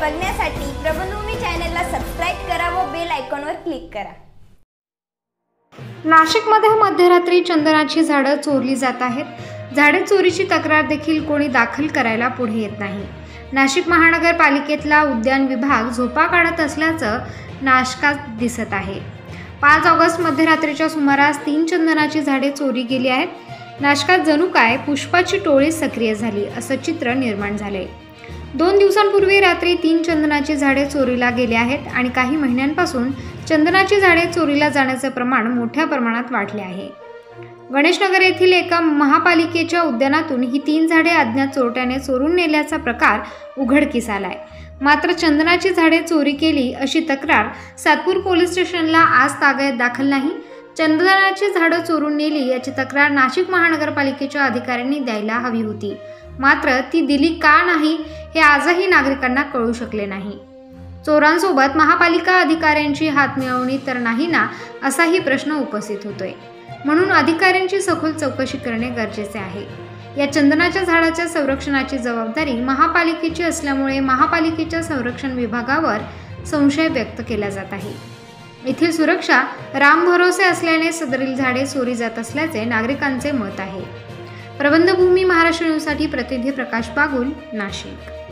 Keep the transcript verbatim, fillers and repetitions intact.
बघण्यासाठी प्रबंधभूमी चॅनलला सबस्क्राइब करा व बेल आयकॉनवर क्लिक करा। नाशिकमध्ये मध्यरात्री चंदनाची झाडं चोरली जात आहेत। झाडे चोरीची तक्रार देखील कोणी दाखल करायला पुढे येत नाही। नाशिक महानगरपालिकेतला उद्यान विभाग झोपा काढत असल्याचं नाशकात दिसत आहे। पाच ऑगस्ट मध्यरात्रीच्या सुमारास तीन चंदनाची झाडे चोरी गेली आहेत। नाशकात जणू काय पुष्पाची टोळी सक्रिय झाली असं चित्र निर्माण झाले। दोन दिवसांपूर्वी रात्री तीन चंदनाची झाडे चोरीला गेली आहेत आणि काही महिन्यांपासून चंदनाची झाडे चोरीला जाण्याचे प्रमाण मोठ्या प्रमाणात वाढले आहे। गणेशनगर येथील एका महापालिकेच्या उद्यानातून ही तीन झाडे अज्ञात चोरट्याने चोरून नेल्याचा प्रकार उघडकीस आलाय। मात्र चंदनाची झाडे चोरी केली अशी तक्रार सातपूर पोलीस स्टेशनला आज तागायत दाखल नाही। चंदनाची झाडं चोरून नेली याची तक्रार नाशिक महानगरपालिकेच्या अधिकाऱ्यांनी द्यायला हवी होती, मात्र ती दिली का नाही हे आजही नागरिकांना कळू शकले नाही। चोरांसोबत महापालिका अधिकाऱ्यांची हातमिळवणी तर नाही ना असाही प्रश्न उपस्थित होतोय। म्हणून अधिकाऱ्यांची सखोल चौकशी करणे गरजेचे आहे। या चंदनाच्या झाडाच्या संरक्षणाची जबाबदारी महापालिकेची असल्यामुळे महापालिकेच्या संरक्षण विभागावर संशय व्यक्त केला जात आहे। येथील सुरक्षा रामभरोसे असल्याने सदरील झाडे चोरी जात असल्याचे नागरिकांचे मत आहे। प्रबंधभूमी महाराष्ट्र न्यूजसाठी प्रतिनिधी प्रकाश बागुल, नाशिक।